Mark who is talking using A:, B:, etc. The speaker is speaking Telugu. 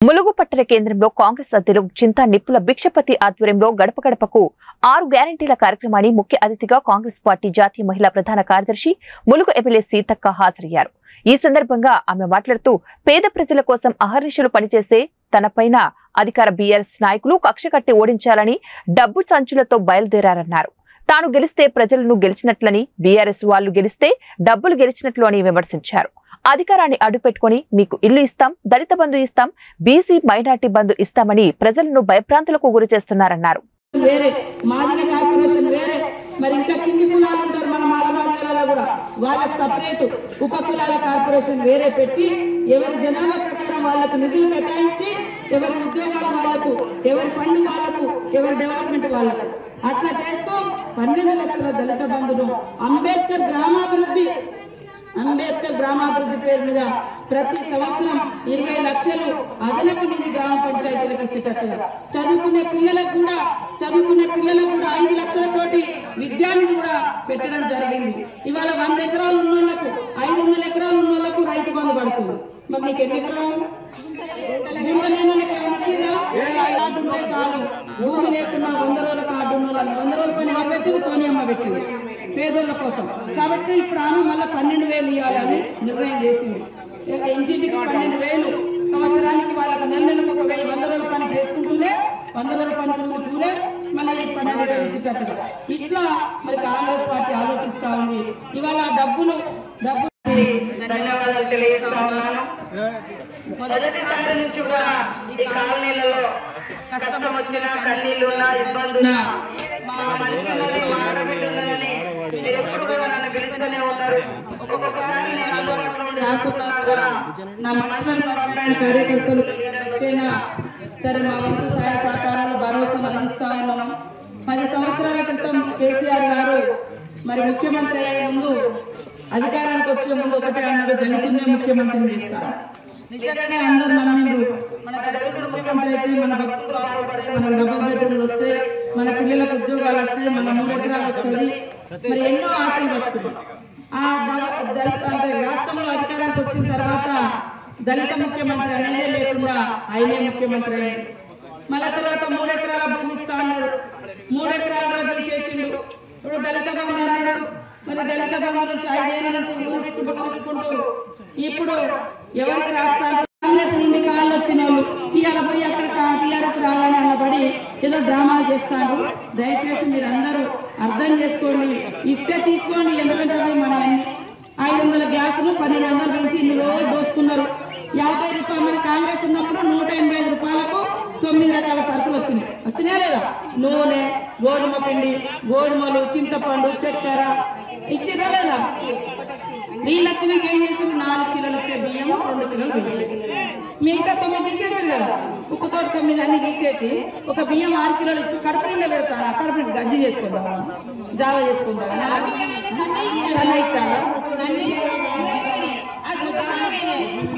A: ములుగు పట్టణ కేంద్రంలో కాంగ్రెస్ అధ్యక్షులు చింతా నిప్పుల భిక్షపతి ఆధ్వర్యంలో గడప గడపకు 6 గ్యారెంటీల కార్యక్రమాన్ని ముఖ్య అతిథిగా కాంగ్రెస్ పార్టీ జాతీయ మహిళా ప్రధాన కార్యదర్శి ములుగు ఎమ్మెల్యే సీతక్క హాజరయ్యారు. ఈ సందర్భంగా ఆమె మాట్లాడుతూ పేద ప్రజల కోసం అహర్నిశలు పనిచేసే తనపైన అధికార బీఆర్ఎస్ నాయకులు కక్ష కట్టి ఓడించాలని డబ్బు సంచులతో బయలుదేరారన్నారు. తాను గెలిస్తే ప్రజలను గెలిచినట్లని, బీఆర్ఎస్ వాళ్లు గెలిస్తే డబ్బులు గెలిచినట్లు అని విమర్శించారు. అధికారాన్ని అడ్డుపెట్టుకుని మీకు ఇల్లు ఇస్తాం, దళిత బంధు ఇస్తాం, బీసీ మైనార్టీ బంధు ఇస్తామని ప్రజలను భయభ్రాంతులకు గురి చేస్తున్నారన్నారు.
B: వేరే మాదిగ కార్పొరేషన్ వేరే, మరి ఇంకా కింది కులాలు ఉంటారు మన మాలమాదిగలలో కూడా, వాళ్ళకి సపరేట్ ఉప కులాల కార్పొరేషన్ వేరే పెట్టి ఎవరి జనాభా ప్రకారం వాళ్లకు నిధులు కేటాయించి ఎవరి ఉద్యోగాలు వాళ్లకు, ఎవరి ఫండ్ వాళ్లకు, ఎవరి డెవలప్మెంట్ వాళ్లకు అట్లా చేస్తూ 12 లక్షల దళిత బంధును అంబేద్కర్ గ్రామాభివృద్ధి పేరు మీద ప్రతి సంవత్సరం 20 లక్షలు అదనపు నిధి గ్రామ పంచాయతీలకు ఇచ్చేటట్టుగా, చదువుకునే పిల్లలకు కూడా 5 లక్షలతోటి విద్యానిధి కూడా పెట్టడం జరిగింది. ఇవాళ 100 ఎకరాలు ఉన్నోళ్లకు 500 ఎకరాలు ఉన్నోళ్లకు రైతు బంధు పడుతుంది. మరి నీకు ఎన్ని ఎకరాలు కార్డు ఉంటే చాలు, భూమి లేకున్నా 100 రోజుల కార్డు ఉన్న 100 రోజుల పని ఎవరు పెట్టింది? సోనియమ్మ పెట్టింది పేదోళ్ళ కోసం. కాబట్టి ఇప్పుడు ఆమె మళ్ళీ 12,000 ఇవ్వాలని నిర్ణయం చేసింది. ఇంటింటికి 12,000 సంవత్సరానికి వాళ్ళకు నెలకు 100 రోజుల పని చేసుకుంటూనే 100 రోజుల పని కూలే మళ్ళీ 12,000 ఇచ్చేటట్టుగా ఇట్లా మరి కాంగ్రెస్ పార్టీ ఆలోచిస్తా ఉంది. ఇవాళ డబ్బు ధన్యవాదాలు తెలియజేస్తా ఉన్నాను. మొదటిసారి నుంచి కూడా ఈ కాలనీలలో కష్టం వచ్చినా, కన్నీళ్ళున్నా, ఇబ్బందున్నా మా మనుషులని మాడబెట్టిందని ఎప్పుడు కూడా నన్ను పిలుస్తూనే ఉన్నారు. ఒక్కొక్కసారి నేను అందుబాటులో రాకున్నా కూడా నా మనసులను పంపడానికి కార్యకర్తలు వచ్చేనా సరే మా వంతు సహాయ సహకారాలు భరోసాను అందిస్తా ఉన్నాం. 10 సంవత్సరాల క్రితం కేసీఆర్ గారు మరి ముఖ్యమంత్రి అయ్యే ముందు, అధికారానికి వచ్చే ముందు ఒకటే అన్నాడు, దళితున్నే ముఖ్యమంత్రిని చేస్తారు. నిజంగానే అందరు నమ్మిండ్రు. మన దళితుడు ముఖ్యమంత్రి అయితే మన భక్తులు బాగుపడతాయి, మన డబుల్ బెడ్రూమ్లు వస్తాయి, మన పిల్లలకు ఉద్యోగాలు వస్తాయి, మన 3 ఎకరాలు వస్తుంది, మరి ఎన్నో ఆశలు పట్టుకున్నాం. అంటే రాష్ట్రంలో అధికారానికి వచ్చిన తర్వాత దళిత ముఖ్యమంత్రి అనేదే లేకుండా ఆయనే ముఖ్యమంత్రి అయ్యాడు. మళ్ళా తర్వాత 3 ఎకరాల భూమి ఇస్తా అన్నాడు, 3 ఎకరాలు కూడా తీసేసిండు. ఇప్పుడు దళిత బంధు అన్నాడు, మరి దళిత బంధు నుంచి 5 ఏళ్ల నుంచి ఊరించుకుంటూ ఇప్పుడు ఎవరికి రాస్తారు? కాంగ్రెస్ నుండి కాళ్ళు వచ్చిన వాళ్ళు ఇవాళ పోయి అక్కడ టీఆర్ఎస్ రావాలని అన్నబడి ఏదో డ్రామాలు చేస్తారు. దయచేసి మీరు అందరూ అర్థం చేసుకోండి, ఇస్తే తీసుకోండి. ఎందుకంటే అవి మన 500 గ్యాసులు 1200 నుంచి ఇన్ని రోజు దోసుకున్నారు. 50 రూపాయలు మన కాంగ్రెస్ ఉన్నప్పుడు 185 రూపాయలకు 9 రకాల సరుకులు వచ్చినాయా లేదా? నూనె, గోధుమ పిండి, గోధుమలు, చింతపండు, చక్కెర ఇచ్చిరా లేదా? వీళ్ళు వచ్చినాక ఏం చేసింది? 4 కిలోలు వచ్చే బియ్యము 2 కిలోలు పెంచి మిగతా 9 తీసేసారు కదా, ఉప్పుతో 9 అన్ని తీసేసి ఒక బియ్యం 6 కిలోలు ఇచ్చి కడుపు నిండా పెడతారా? కడుపు నిండా గజ్జి చేసుకుందామా, జావ చేసుకుందామా, సన్న ఇస్తారా?